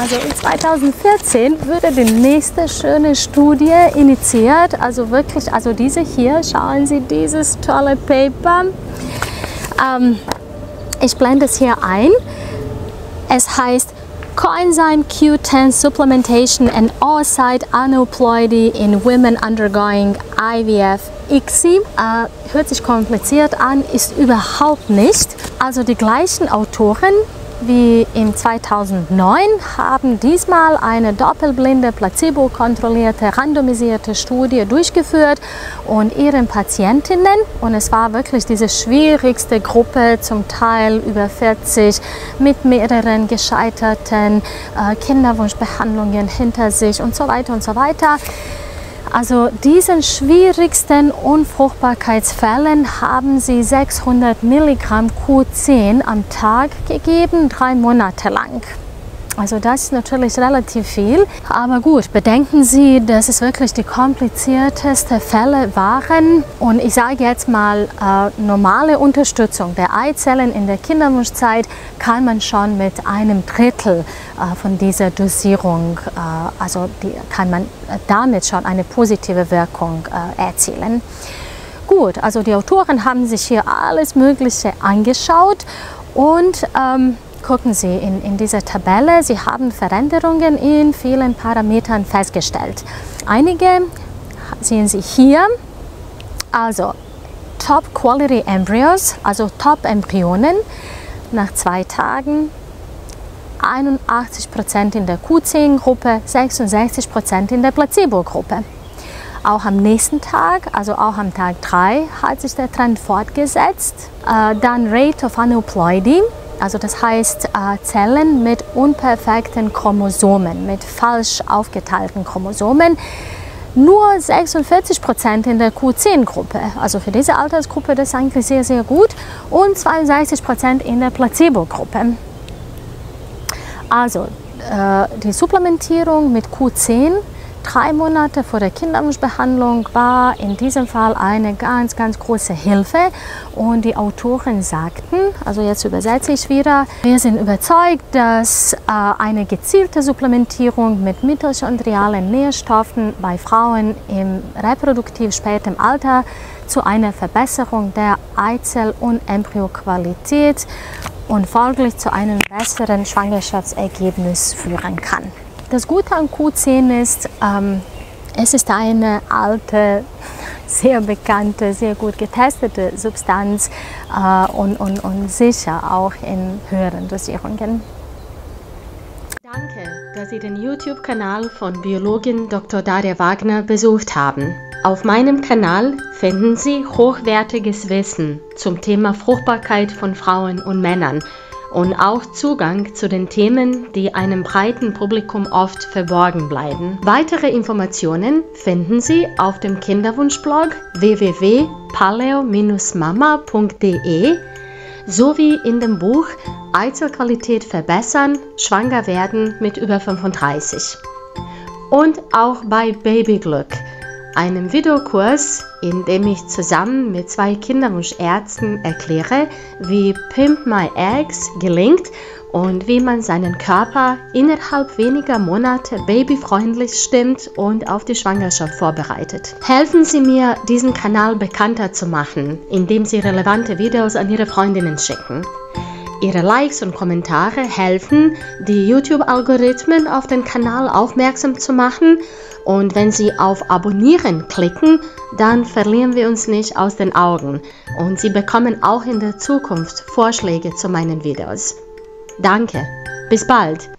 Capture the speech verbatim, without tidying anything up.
Also in zweitausendvierzehn wurde die nächste schöne Studie initiiert. Also wirklich, also diese hier, schauen Sie dieses tolle Paper. Ähm, ich blende es hier ein. Es heißt Coenzyme Q ten Supplementation and Oocyte Aneuploidy in Women Undergoing I V F I C S I. Äh, hört sich kompliziert an, ist überhaupt nicht. Also die gleichen Autoren wie in zweitausendneun haben diesmal eine doppelblinde, placebo-kontrollierte, randomisierte Studie durchgeführt und ihren Patientinnen, und es war wirklich diese schwierigste Gruppe, zum Teil über vierzig, mit mehreren gescheiterten äh, Kinderwunschbehandlungen hinter sich und so weiter und so weiter. Also diesen schwierigsten Unfruchtbarkeitsfällen haben sie sechshundert Milligramm Q zehn am Tag gegeben, drei Monate lang. Also das ist natürlich relativ viel, aber gut, bedenken Sie, dass es wirklich die kompliziertesten Fälle waren. Und ich sage jetzt mal, äh, normale Unterstützung der Eizellen in der Kinderwunschzeit kann man schon mit einem Drittel äh, von dieser Dosierung, äh, also die, kann man damit schon eine positive Wirkung äh, erzielen. Gut, also die Autoren haben sich hier alles Mögliche angeschaut und ähm, gucken Sie in, in dieser Tabelle, Sie haben Veränderungen in vielen Parametern festgestellt. Einige sehen Sie hier, also Top Quality Embryos, also Top Embryonen, nach zwei Tagen einundachtzig Prozent in der Q zehn Gruppe, sechsundsechzig Prozent in der Placebo-Gruppe. Auch am nächsten Tag, also auch am Tag drei, hat sich der Trend fortgesetzt. Äh, dann Rate of Aneuploidy. Also das heißt äh, Zellen mit unperfekten Chromosomen, mit falsch aufgeteilten Chromosomen. Nur sechsundvierzig Prozent in der Q zehn Gruppe, also für diese Altersgruppe das ist eigentlich sehr, sehr gut. Und zweiundsechzig Prozent in der Placebo-Gruppe. Also äh, die Supplementierung mit Q zehn drei Monate vor der Kinderwunschbehandlung war in diesem Fall eine ganz, ganz große Hilfe. Und die Autoren sagten, also jetzt übersetze ich wieder, wir sind überzeugt, dass äh, eine gezielte Supplementierung mit mitochondrialen Nährstoffen bei Frauen im reproduktiv späten Alter zu einer Verbesserung der Eizell- und Embryoqualität und folglich zu einem besseren Schwangerschaftsergebnis führen kann. Das Gute an Q zehn ist, ähm, es ist eine alte, sehr bekannte, sehr gut getestete Substanz äh, und, und, und sicher auch in höheren Dosierungen. Danke, dass Sie den YouTube-Kanal von Biologin Doktor Daria Wagner besucht haben. Auf meinem Kanal finden Sie hochwertiges Wissen zum Thema Fruchtbarkeit von Frauen und Männern und auch Zugang zu den Themen, die einem breiten Publikum oft verborgen bleiben. Weitere Informationen finden Sie auf dem Kinderwunschblog w w w punkt paleo Bindestrich mama punkt de sowie in dem Buch Eizellqualität verbessern, schwanger werden mit über fünfunddreißig. Und auch bei Babyglück, einem Videokurs, in dem ich zusammen mit zwei Kinderwunschärzten erkläre, wie Pimp My Eggs gelingt und wie man seinen Körper innerhalb weniger Monate babyfreundlich stimmt und auf die Schwangerschaft vorbereitet. Helfen Sie mir, diesen Kanal bekannter zu machen, indem Sie relevante Videos an Ihre Freundinnen schicken. Ihre Likes und Kommentare helfen, die YouTube-Algorithmen auf den Kanal aufmerksam zu machen. Und wenn Sie auf Abonnieren klicken, dann verlieren wir uns nicht aus den Augen. Und Sie bekommen auch in der Zukunft Vorschläge zu meinen Videos. Danke, bis bald!